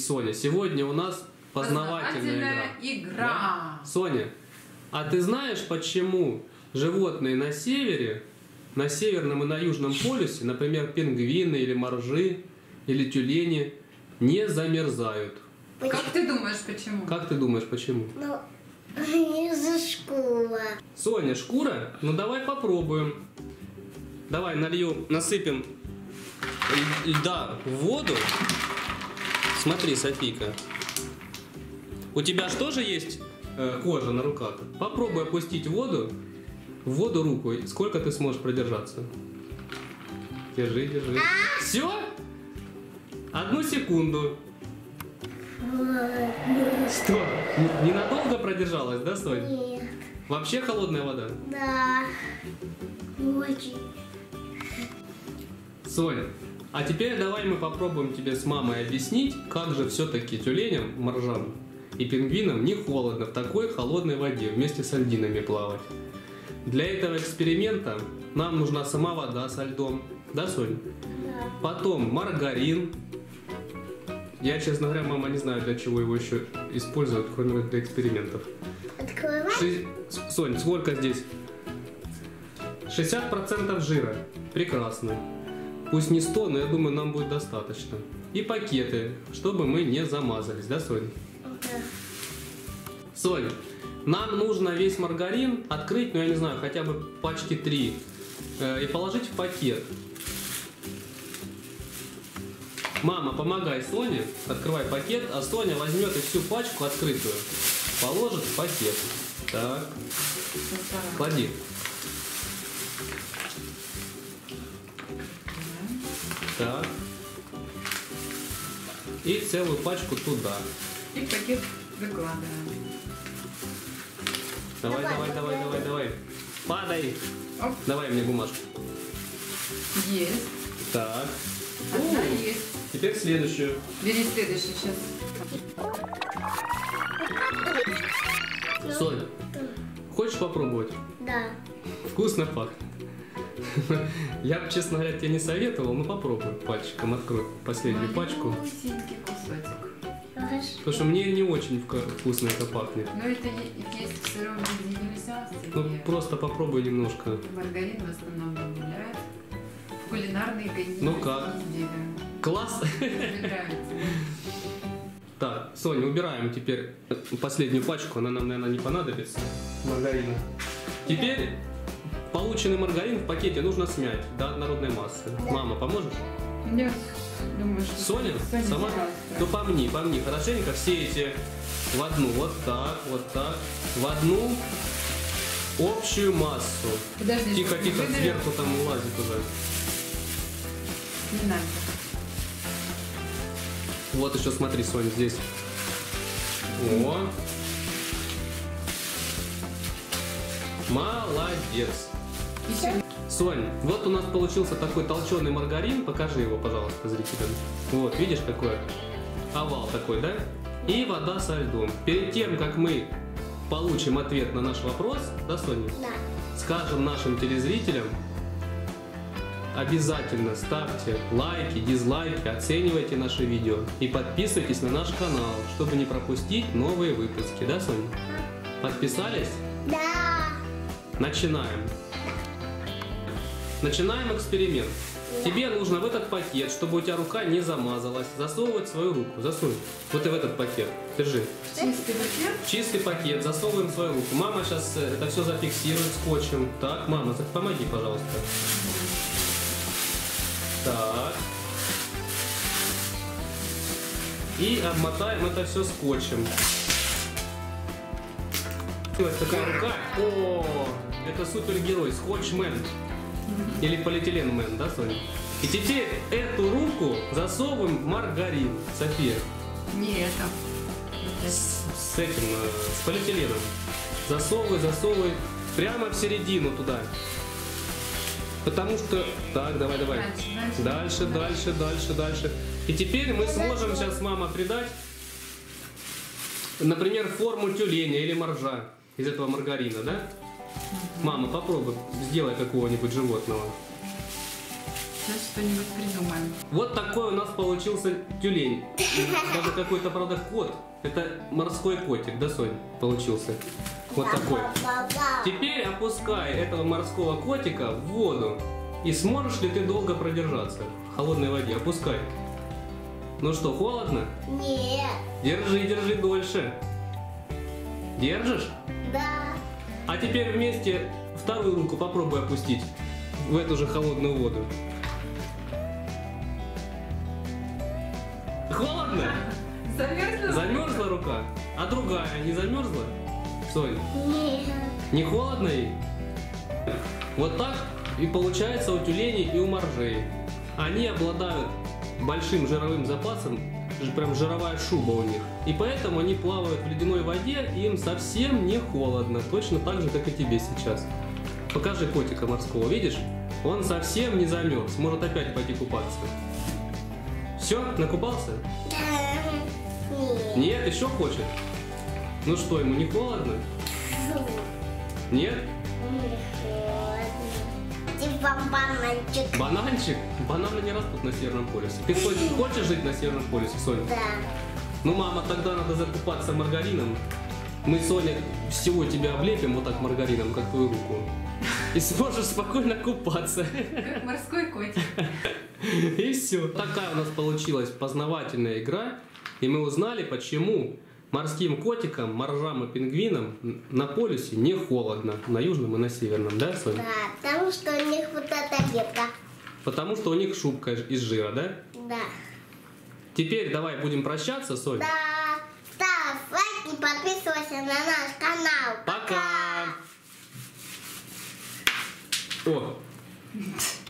Соня. Сегодня у нас познавательная игра. Да? Соня, а ты знаешь, почему животные на севере, на северном и на южном полюсе, например, пингвины или моржи или тюлени, не замерзают? Как ты думаешь, почему? Как ты думаешь, почему? Ну, из-за шкуры. Соня, шкура? Ну давай попробуем. Давай нальем, насыпем льда в воду. Смотри, Софийка. У тебя же тоже есть кожа на руках? Попробуй опустить в воду руку. Сколько ты сможешь продержаться? Держи, держи. Все? 1 секунду. Что? Ненадолго продержалась, да, Соня? Нет. Вообще холодная вода? Да. Очень. Соня, а теперь давай мы попробуем тебе с мамой объяснить, как же все-таки тюленям, моржам и пингвинам не холодно в такой холодной воде вместе с альдинами плавать. Для этого эксперимента нам нужна сама вода со льдом. Да, Соня? Да. Потом маргарин. Я, честно говоря, мама, не знаю, для чего его еще используют, кроме для экспериментов. Открывай. Сонь, сколько здесь? 60% жира. Прекрасно. Пусть не 100, но я думаю, нам будет достаточно. И пакеты, чтобы мы не замазались, да, Соня? Да. Соня, нам нужно весь маргарин открыть, ну я не знаю, хотя бы пачки 3, и положить в пакет. Мама, помогай Соне, открывай пакет, а Соня возьмет и всю пачку открытую положит в пакет. Так, клади. Так. И целую пачку туда. И пакет выкладываем. Давай. Падай. Оп. Давай мне бумажку. Есть. Так. Одна есть. Теперь следующую. Бери следующую сейчас. Соня, хочешь попробовать? Да. Вкусно пахнет. Я бы, честно говоря, тебе не советовал, но попробуй пальчиком, открой последнюю пачку. Малюсенький кусочек. Хорошо. Потому что мне не очень вкусно это пахнет. Но это есть в сыром виде нельзя. Ну, Себе. просто попробуй немножко. Маргарин в основном добавляют. Кулинарные коньяки. Ну как? Класс! Мне нравится. Так, Соня, убираем теперь последнюю пачку, она нам, наверное, не понадобится, маргарина. Теперь полученный маргарин в пакете нужно смять до однородной массы. Мама, поможешь? Я думаю, что... Соня? Сама? Ну помни, хорошенько все эти в одну, вот так, в одну общую массу. Подожди, Тихо, чтобы не выдавил. сверху там улазит уже. Не надо. Вот еще смотри, Соня, здесь. О! Молодец! Еще. Сонь, вот у нас получился такой толченый маргарин. Покажи его, пожалуйста, зрителям. Вот, видишь, какой овал такой, да? И вода со льдом. Перед тем, как мы получим ответ на наш вопрос, да, Соня? Да. Скажем нашим телезрителям, обязательно ставьте лайки, дизлайки, оценивайте наше видео и подписывайтесь на наш канал, чтобы не пропустить новые выпуски. Да, Соня? Подписались? Да. Начинаем. Начинаем эксперимент. Тебе нужно в этот пакет, чтобы у тебя рука не замазалась, засовывать свою руку. Засунь. Вот и в этот пакет. Держи. Чистый пакет. Чистый пакет. Засовываем свою руку. Мама сейчас это все зафиксирует скотчем. Так, мама, помоги, пожалуйста. Так. И обмотаем это все скотчем. Вот такая рука. О, это супергерой, скотчмен. Или полиэтиленмен, да, Соня? И теперь эту руку засовываем в маргарин. София. Не это. С этим, с полиэтиленом. Засовывай прямо в середину туда. Потому что... Так, давай. Дальше. И теперь мы сможем сейчас, мама, придать, например, форму тюленя или моржа из этого маргарина, да? Мама, попробуй, сделай какого-нибудь животного. Сейчас что-нибудь придумаем. Вот такой у нас получился тюлень. Даже какой-то, правда, кот. Это морской котик, да, Сонь, получился? Вот такой. Теперь опускай этого морского котика в воду. И сможешь ли ты долго продержаться в холодной воде? Опускай. Ну что, холодно? Нет. Держи дольше. Держишь? Да. А теперь вместе вторую руку попробуй опустить в эту же холодную воду. Холодно? Замерзла? Замерзла рука? А другая не замерзла? Сонь, Нет. не холодно ей? Вот так и получается у тюленей и у моржей. Они обладают большим жировым запасом, прям жировая шуба у них. И поэтому они плавают в ледяной воде, и им совсем не холодно. Точно так же, как и тебе сейчас. Покажи котика морского, видишь? Он совсем не замерз, может опять пойти купаться. Все, накупался? Да. Нет. Нет, еще хочет? Ну что, ему не холодно? Нет? Типа бананчик. Бананчик? Бананы не растут на Северном полюсе. Ты хочешь жить на Северном полюсе, Соня? Да. Ну, мама, тогда надо закупаться маргарином. Мы, Соня, всего тебя облепим вот так маргарином, как твою руку. И сможешь спокойно купаться. Как морской котик. И все. Такая у нас получилась познавательная игра. И мы узнали, почему морским котикам, моржам и пингвинам на полюсе не холодно. На южном и на северном, да, Соня? Да, потому что у них вот эта ветка. Потому что у них шубка из жира, да? Да. Теперь давай будем прощаться, Соль. Да. Ставь лайк и подписывайся на наш канал. Пока! О!